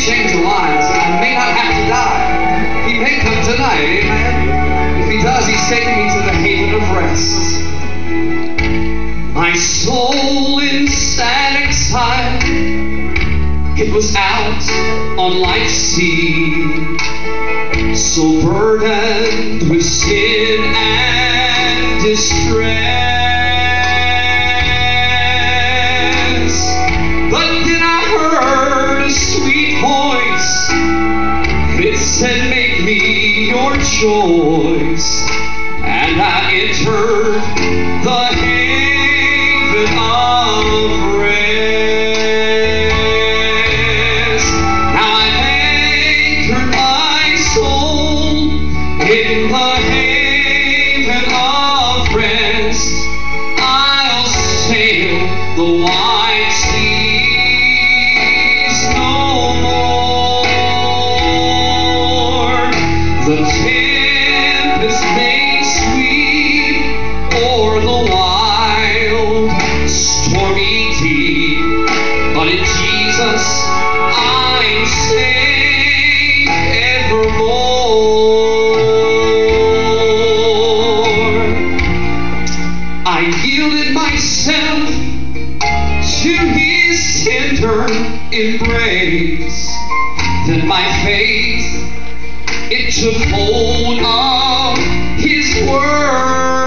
change lives. I may not have to die. He may come tonight, amen? If he does, he's taking me to the haven of rest. My soul in sad exile, it was out on life's sea, so burdened with sin and distress. But then I heard a sweet voice, it said, make me your choice. And I entered the haven of rest. Now I've anchored my soul in the haven of rest. I'll sail the wide seas no more. The tempest may sweep o'er the wild, stormy deep, but in Jesus I'm safe evermore. I yielded myself to his tender embrace, then my faith, it took hold of his word.